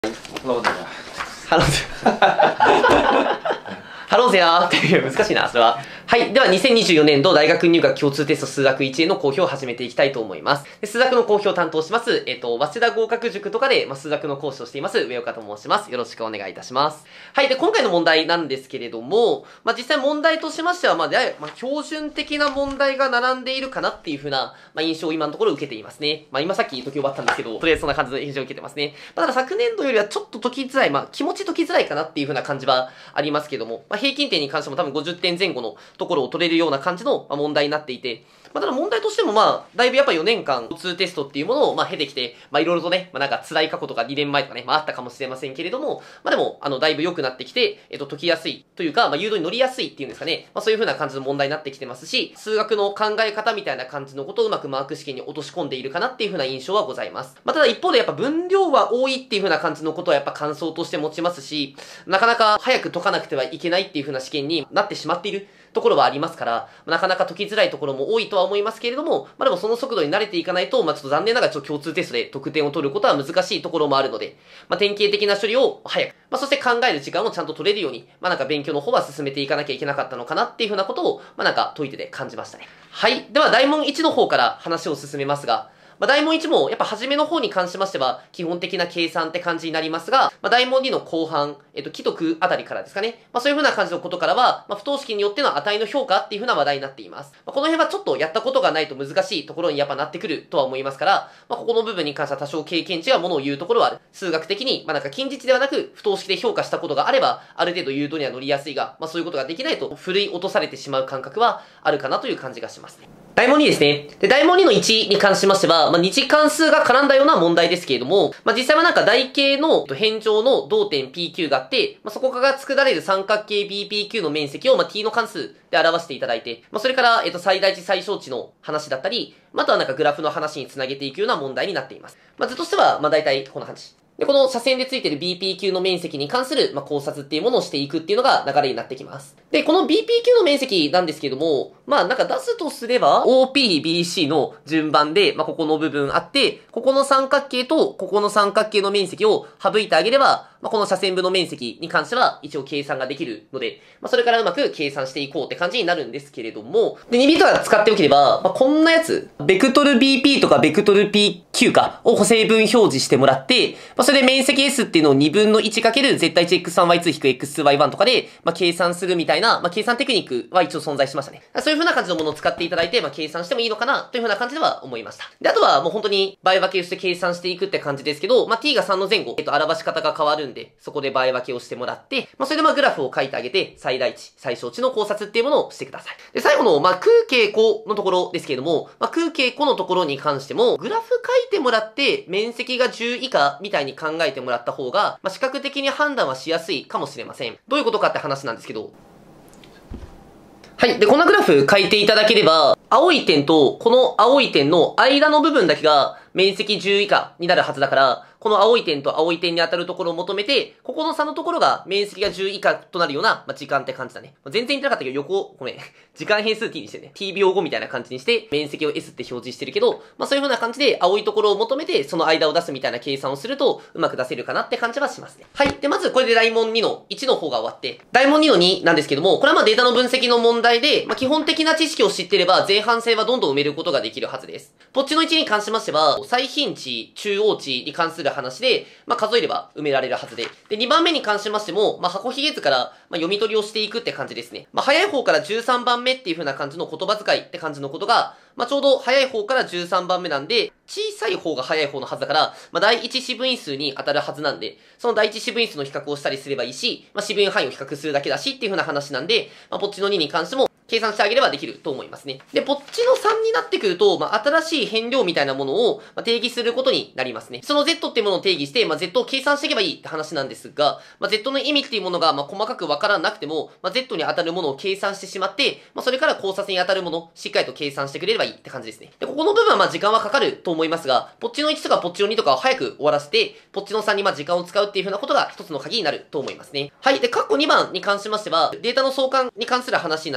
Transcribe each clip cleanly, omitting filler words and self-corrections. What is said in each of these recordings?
そんなことないな。 ハローゼハローゼヤーっていう難しいな、それは。はい。では、2024年度大学入学共通テスト数学1への公表を始めていきたいと思います。で数学の公表を担当します、早稲田合格塾とかで、数学の講師をしています、上岡と申します。よろしくお願いいたします。はい。で、今回の問題なんですけれども、実際問題としましては、標準的な問題が並んでいるかなっていう風な、印象を今のところ受けていますね。今さっき解き終わったんですけど、とりあえずそんな感じの印象を受けてますね。ただ昨年度よりはちょっと解きづらい、気持ち解きづらいかなっていう風な感じはありますけども、平均点に関しても多分50点前後のところを取れるような感じの問題になっていて、ただ問題としてもだいぶやっぱ4年間共通テストっていうものを経てきて、いろいろとね、なんか辛い過去とか2年前とかね、あったかもしれませんけれども、でも、だいぶ良くなってきて、解きやすいというか、誘導に乗りやすいっていうんですかね、そういう風な感じの問題になってきてますし、数学の考え方みたいな感じのことをうまくマーク試験に落とし込んでいるかなっていう風な印象はございます。ただ一方でやっぱ分量は多いっていう風な感じのことはやっぱ感想として持ちますし、なかなか早く解かなくてはいけないっていう風な試験になってしまっているところはありますから、なかなか解きづらいところも多いとは思いますけれども、でもその速度に慣れていかないと、ちょっと残念ながら共通テストで得点を取ることは難しいところもあるので、典型的な処理を早く、そして考える時間をちゃんと取れるように、なんか勉強の方は進めていかなきゃいけなかったのかなっていうふうなことを、なんか解いてて感じましたね。はい。では、大問1の方から話を進めますが、大問1も、やっぱ初めの方に関しましては、基本的な計算って感じになりますが、大問2の後半、既得あたりからですかね。そういう風な感じのことからは、不等式によっての値の評価っていう風な話題になっています。この辺はちょっとやったことがないと難しいところにやっぱなってくるとは思いますから、ここの部分に関しては多少経験値がものを言うところはある。数学的に、なんか近似値ではなく、不等式で評価したことがあれば、ある程度誘導には乗りやすいが、そういうことができないと、振り落とされてしまう感覚はあるかなという感じがしますね。大問2ですね。で、大問2の1に関しましては、二次関数が絡んだような問題ですけれども、実際はなんか台形の辺上の同点 PQ があって、そこから作られる三角形 BPQ の面積をt の関数で表していただいて、それから、最大値最小値の話だったり、あとはなんかグラフの話につなげていくような問題になっています。図としては、大体こんな感じ。で、この斜線でついている BPQ の面積に関する、考察っていうものをしていくっていうのが流れになってきます。で、この BPQ の面積なんですけども、なんか出すとすれば、OPBC の順番で、ここの部分あって、ここの三角形と、ここの三角形の面積を省いてあげれば、この斜線部の面積に関しては一応計算ができるので、それからうまく計算していこうって感じになるんですけれども、で、2ビートが使っておければ、こんなやつ、ベクトル BP とかベクトル PQ かを補正分表示してもらって、それで面積 S っていうのを2分の 1× 絶対値 x3y2-x2y1 とかで、計算するみたいな、計算テクニックは一応存在しましたね。そういう風な感じのものを使っていただいて、計算してもいいのかなという風な感じでは思いました。で、あとはもう本当に倍分けをして計算していくって感じですけど、t が3の前後、表し方が変わるんで、そこで倍分けをしてもらって、それでグラフを書いてあげて、最大値、最小値の考察っていうものをしてください。で、最後の、空傾弧のところですけれども、空傾弧のところに関しても、グラフ書いてもらって、面積が10以下みたいに考えてもらった方が、視覚的に判断はしやすいかもしれません。どういうことかって話なんですけど、はい。で、こんなグラフ書いていただければ、青い点とこの青い点の間の部分だけが面積10以下になるはずだから、この青い点と青い点に当たるところを求めて、ここの差のところが面積が10以下となるような、時間って感じだね。全然言ってなかったけど、ごめん。時間変数 t にしてね。t 秒後みたいな感じにして、面積を s って表示してるけど、そういう風な感じで青いところを求めて、その間を出すみたいな計算をすると、うまく出せるかなって感じはしますね。はい。で、まずこれで大問2の1の方が終わって、大問2の2なんですけども、これはデータの分析の問題で、基本的な知識を知ってれば、前半戦はどんどん埋めることができるはずです。こっちの1に関しましては、最頻値、中央値に関する話で、数えれば埋められるはずで。で、2番目に関しましても、箱ひげ図から、読み取りをしていくって感じですね。早い方から13番目っていう風な感じの言葉遣いって感じのことが、ちょうど早い方から13番目なんで、小さい方が早い方のはずだから、第一四分因数に当たるはずなんで、その第一四分因数の比較をしたりすればいいし、四分範囲を比較するだけだしっていう風な話なんで、こっちの2に関しても、計算してあげればできると思いますね。で、こっちの3になってくると、新しい変量みたいなものを定義することになりますね。その z っていうものを定義して、z を計算していけばいいって話なんですが、z の意味っていうものが細かくわからなくても、z に当たるものを計算してしまって、それから交差線に当たるもの、しっかりと計算してくれればいいって感じですね。で、ここの部分は時間はかかると思いますが、こっちの1とかこっちの2とかを早く終わらせて、こっちの3に時間を使うっていう風なことが一つの鍵になると思いますね。はい。で、括弧2番に関しましては、データの相関に関する話になってて、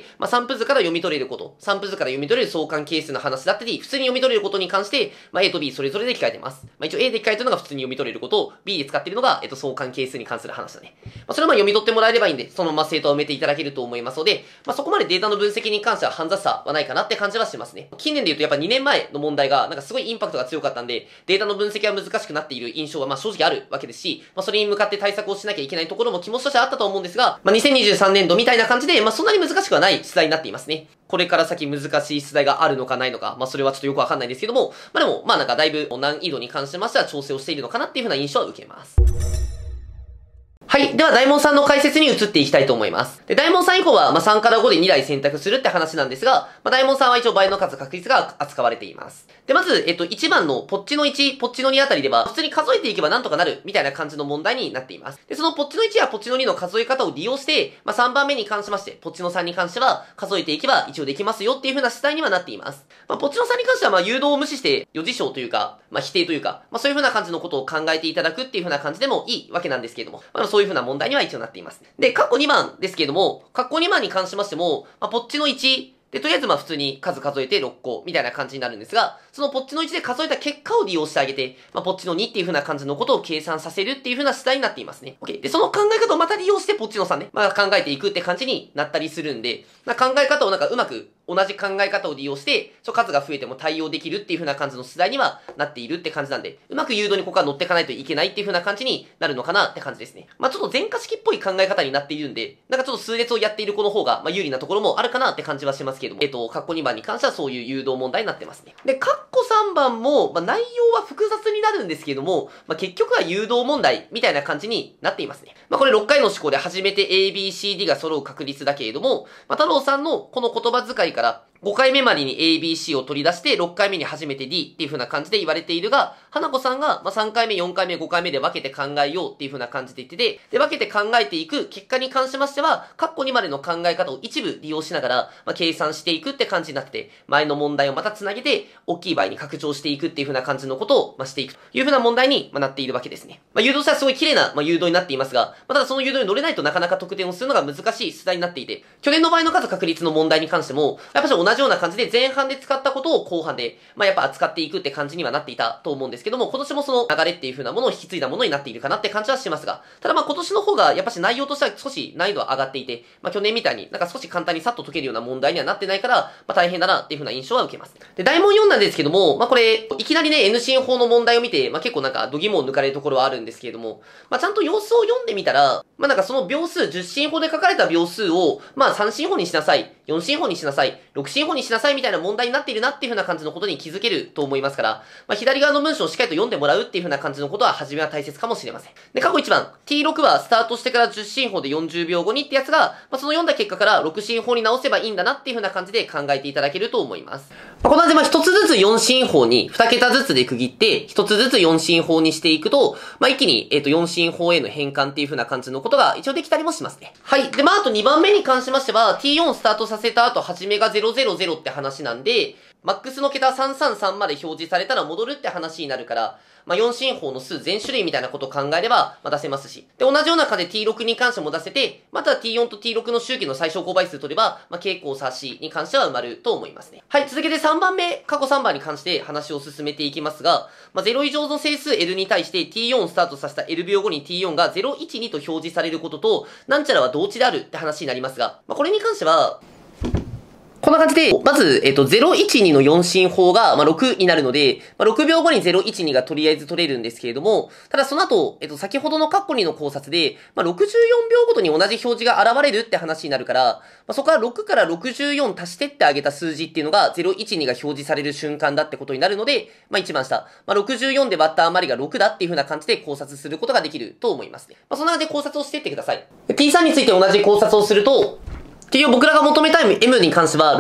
まあ、散布図から読み取れること、散布図から読み取れる相関係数の話だったり、普通に読み取れることに関して、まあ、A と B それぞれで書かれてます。まあ、一応 A で書かれてるのが普通に読み取れることを、B で使っているのが、相関係数に関する話だね。まあ、それをまあ読み取ってもらえればいいんで、そのまま正答を埋めていただけると思いますので、まあ、そこまでデータの分析に関しては煩雑さはないかなって感じはしますね。近年で言うとやっぱ2年前の問題が、なんかすごいインパクトが強かったんで、データの分析は難しくなっている印象はまあ正直あるわけですし、まあ、それに向かって対策をしなきゃいけないところも気持ちとしてあったと思うんですが、まあ、2023年度みたいな感じで、まあ、そんなに難しくはない出題になっていますね。これから先難しい出題があるのかないのか、まあ、それはちょっとよくわかんないですけども、まあ、でも、まあ、なんかだいぶ難易度に関してましては調整をしているのかなっていうふうな印象は受けます。はい。では、大門さんの解説に移っていきたいと思います。で、大門さん以降は、まあ、3から5で2台選択するって話なんですが、まあ、大門さんは一応倍の数確率が扱われています。で、まず、1番のポッチの1、ポッチの2あたりでは、普通に数えていけばなんとかなる、みたいな感じの問題になっています。で、そのポッチの1やポッチの2の数え方を利用して、まあ、3番目に関しまして、ポッチの3に関しては、数えていけば一応できますよっていう風な出題にはなっています。まあ、ポッチの3に関しては、まあ、誘導を無視して、余事象というか、まあ、否定というか、まあ、そういう風な感じのことを考えていただくっていう風な感じでもいいわけなんですけれども、まあ、そういう風な問題には一応なっています。で、括弧2番ですけれども、括弧2番に関しましても、まあ、ポッチの1、で、とりあえずまあ普通に数数えて6個みたいな感じになるんですが、そのポッチの1で数えた結果を利用してあげて、まあポッチの2っていう風な感じのことを計算させるっていう風な出題になっていますね。OK。で、その考え方をまた利用してポッチの3ね、まあ考えていくって感じになったりするんで、まあ、考え方をなんかうまく同じ考え方を利用して、数が増えても対応できるっていう風な感じの出題にはなっているって感じなんで、うまく誘導にここは乗っていかないといけないっていう風な感じになるのかなって感じですね。まあちょっと前科式っぽい考え方になっているんで、なんかちょっと数列をやっている子の方が、まあ有利なところもあるかなって感じはしますけれども、括弧2番に関してはそういう誘導問題になってますね。で、括弧3番も、まあ内容は複雑になるんですけれども、まあ結局は誘導問題みたいな感じになっていますね。まあこれ6回の思考で初めて A, B, C, D が揃う確率だけれども、まあ太郎さんのこの言葉遣いから、5回目までに A, B, C を取り出して、6回目に初めて D っていう風な感じで言われているが、花子さんが、まあ、3回目、4回目、5回目で分けて考えようっていう風な感じで言ってて、で、分けて考えていく結果に関しましては、括弧2までの考え方を一部利用しながら、まあ、計算していくって感じになってて、前の問題をまた繋げて、大きい場合に拡張していくっていう風な感じのことを、まあ、していくという風な問題に、まあ、なっているわけですね。まあ、誘導したらすごい綺麗な、まあ、誘導になっていますが、まあ、ただその誘導に乗れないとなかなか得点をするのが難しい出題になっていて、去年の場合の数確率の問題に関しても、やっぱり同じような感じで前半で使ったことを後半で、まあ、やっぱ扱っていくって感じにはなっていたと思うんですけども、今年もその流れっていう風なものを引き継いだものになっているかなって感じはしますが、ただまあ今年の方がやっぱし内容としては少し難易度は上がっていて、まあ去年みたいになんか少し簡単にさっと解けるような問題にはなってないから、まあ大変だなっていう風な印象は受けます。で、大問4なんですけども、まあこれ、いきなりね、N 進法の問題を見て、まあ結構なんか度肝を抜かれるところはあるんですけれども、まあちゃんと様子を読んでみたら、まあなんかその秒数、10進法で書かれた秒数を、まあ3進法にしなさい、4進法にしなさい、6進法にしなさいみたいな問題になっているなっていう風な感じのことに気づけると思いますから、まあ左側の文章をしっかりと読んでもらうっていう風な感じのことは初めは大切かもしれません。で、過去1番、T6 はスタートしてから10進法で40秒後にってやつが、まあその読んだ結果から6進法に直せばいいんだなっていう風な感じで考えていただけると思います。まあ、この味は一つずつ4進法に2桁ずつで区切って、一つずつ4進法にしていくと、まあ一気に4進法への変換っていう風な感じのことが一応できたりもしますね。はい。で、まああと2番目に関しましては、T4 スタートさせた後、初めが000って話なんで、マックスの桁333まで表示されたら戻るって話になるから、まあ、4進法の数全種類みたいなことを考えれば、まあ、出せますし。で、同じような感じで T6 に関しても出せて、また T4 と T6 の周期の最小公倍数取れば、まあ、傾向差しに関しては埋まると思いますね。はい、続けて3番目、過去3番に関して話を進めていきますが、まあ、0以上の整数 L に対して T4 をスタートさせた L 秒後に T4 が012と表示されることと、なんちゃらは同値であるって話になりますが、まあ、これに関しては、こんな感じで、まず、012の4進法が、まあ、6になるので、まあ、6秒後に012がとりあえず取れるんですけれども、ただその後、先ほどのカッコ2の考察で、まあ、64秒ごとに同じ表示が現れるって話になるから、まあ、そこから6から64足してってあげた数字っていうのが、012が表示される瞬間だってことになるので、まあ、一番下、まあ、64で割った余りが6だっていう風な感じで考察することができると思いますね。まあ、そんな感じで考察をしていってください。T3 について同じ考察をすると、っていう僕らが求めたい M に関しては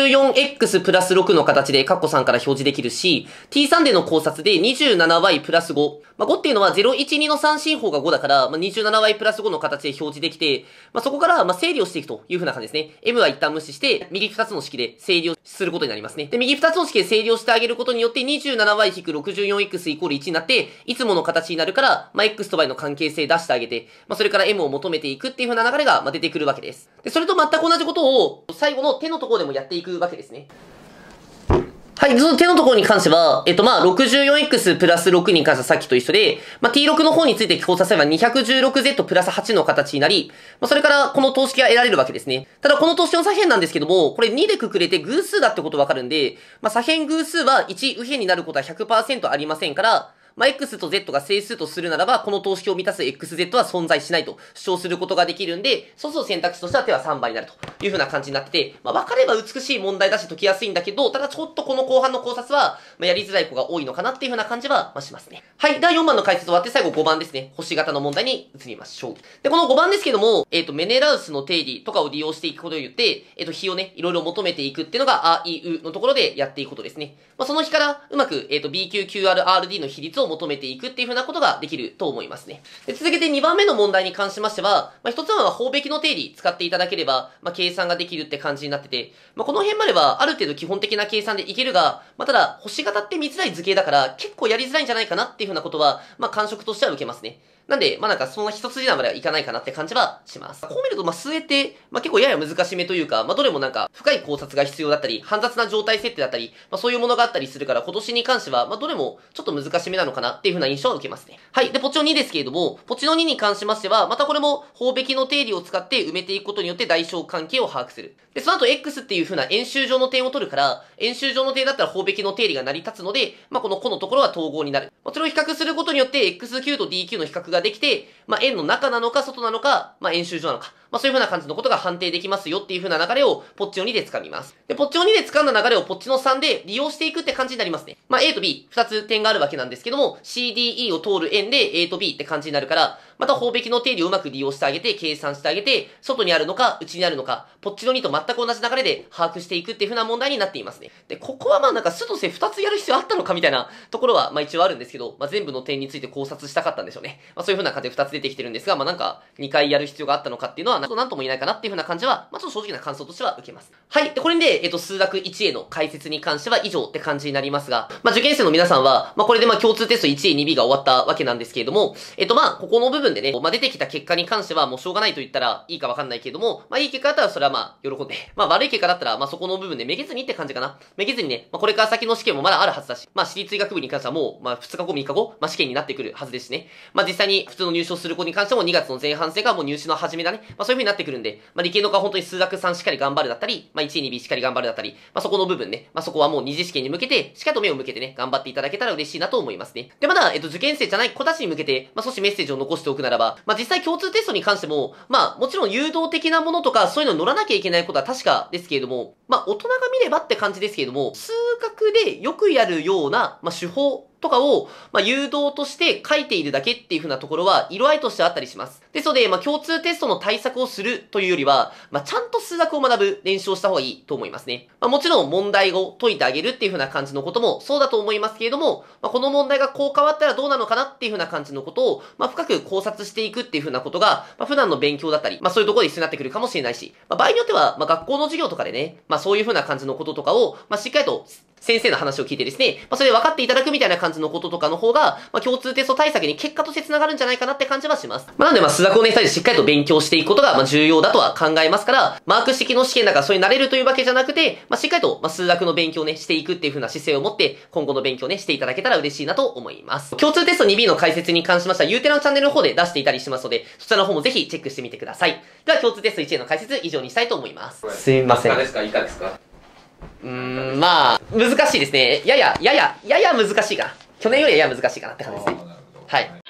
64x プラス6の形でカッコ3から表示できるし、T3 での考察で 27y プラス5。まあ、5っていうのは012の3進法が5だから、まあ、27y プラス5の形で表示できて、まあ、そこからまあ整理をしていくという風な感じですね。M は一旦無視して、右2つの式で整理をすることになりますね。で、右2つの式で整理をしてあげることによって 27y-64x イコール1になって、いつもの形になるから、まあ、x と y の関係性出してあげて、まあ、それから M を求めていくっていう風な流れがまあ出てくるわけです。で、それと全くく同じことを最後の手のところでもやっていくわけですね。はい、その手のところに関しては、64x プラス6に関してはさっきと一緒で、t6 の方について交差すれば 216z プラス8の形になり、それからこの等式が得られるわけですね。ただこの等式の左辺なんですけども、これ2でくくれて偶数だってことわかるんで、左辺偶数は1右辺になることは 100% ありませんから、x と z が整数とするならば、この等式を満たす xz は存在しないと主張することができるんで、そうすると選択肢としては手は3倍になるという風な感じになってて、分かれば美しい問題だし解きやすいんだけど、ただちょっとこの後半の考察は、やりづらい子が多いのかなっていう風な感じは、しますね。はい。では4番の解説終わって最後5番ですね。星型の問題に移りましょう。で、この5番ですけども、メネラウスの定理とかを利用していくことによって、比をね、いろいろ求めていくっていうのが、あいうのところでやっていくことですね。その比からうまく、BQQRRD の比率を求めていくっていう風なことができると思いますね。で、続けて2番目の問題に関しましては、一つ目は法べきの定理使っていただければ、計算ができるって感じになってて、この辺まではある程度基本的な計算でいけるが、ただ、星型って見づらい図形だから、結構やりづらいんじゃないかなっていう風なことは、感触としては受けますね。なんで、なんかそんな一筋縄まではいかないかなって感じはします。こう見ると、数えて、結構やや難しめというか、どれもなんか深い考察が必要だったり、煩雑な状態設定だったり、そういうものがあったりするから、今年に関しては、どれもちょっと難しめなのかなっていう風な印象は受けますね。はい。で、ポチの2ですけれども、ポチの2に関しましては、またこれも法べきの定理を使って埋めていくことによって大小関係を把握する。で、その後 X っていう風な円周上の点を取るから、円周上の点だったら法べきの定理が成り立つので、この個のところは統合になる。それを比較することによって、XQ と DQ の比較ができて、円の中なのか外なのか、円周上なのか。そういう風な感じのことが判定できますよっていう風な流れをポッチの2で掴みます。で、ポッチの2で掴んだ流れをポッチの3で利用していくって感じになりますね。A と B、2つ点があるわけなんですけども、CDE を通る円で A と B って感じになるから、また法べきの定理をうまく利用してあげて、計算してあげて、外にあるのか、内にあるのか、ポッチの2と全く同じ流れで把握していくっていう風な問題になっていますね。で、ここはなんか、スとセ2つやる必要あったのかみたいなところは、一応あるんですけど、全部の点について考察したかったんでしょうね。そういう風な感じで2つ出てきてるんですが、なんか、2回やる必要があったのかっていうのは、なんとも言えないかなっていう風な感じは、ちょっと正直な感想としては受けます。はい。で、これで、数学 1A の解説に関しては以上って感じになりますが、受験生の皆さんは、これで共通テスト 1A、2B が終わったわけなんですけれども、ここの部分でね、出てきた結果に関してはもうしょうがないと言ったらいいかわかんないけれども、いい結果だったらそれは喜んで、悪い結果だったらそこの部分でめげずにって感じかな。めげずにね、これから先の試験もまだあるはずだし、私立医学部に関してはもう、2日後3日後、試験になってくるはずですしね。実際に普通の入試をする子に関しても2月の前半戦がもう入試の始めだね。そういう風になってくるんで、理系の子は本当に数学3しっかり頑張るだったり、1、2、B しっかり頑張るだったり、そこの部分ね、そこはもう二次試験に向けて、しっかりと目を向けてね、頑張っていただけたら嬉しいなと思いますね。で、まだ、受験生じゃない子たちに向けて、少しメッセージを残しておくならば、実際共通テストに関しても、もちろん誘導的なものとか、そういうのに乗らなきゃいけないことは確かですけれども、大人が見ればって感じですけれども、数学でよくやるような、手法、とかを、誘導として書いているだけっていう風なところは、色合いとしてあったりします。ですので、共通テストの対策をするというよりは、ちゃんと数学を学ぶ練習をした方がいいと思いますね。もちろん問題を解いてあげるっていう風な感じのこともそうだと思いますけれども、この問題がこう変わったらどうなのかなっていう風な感じのことを、深く考察していくっていう風なことが、普段の勉強だったり、そういうところで必要になってくるかもしれないし、場合によっては、学校の授業とかでね、そういう風な感じのこととかを、しっかりと先生の話を聞いてですね、それで分かっていただくみたいな感じのこととかの方が、共通テスト対策に結果として繋がるんじゃないかなって感じはします。なので数学をね、しっかりと勉強していくことが重要だとは考えますから、マーク式の試験だからそれになれるというわけじゃなくて、しっかりと数学の勉強をね、していくっていう風な姿勢を持って、今後の勉強をね、していただけたら嬉しいなと思います。共通テスト 2B の解説に関しましては、ユーテラのチャンネルの方で出していたりしますので、そちらの方もぜひチェックしてみてください。では、共通テスト 1A の解説以上にしたいと思います。すいません。 いかがですか？いかがですか？ 難しいですね。やや難しいかな。去年よりはやや難しいかなって感じですね。はい。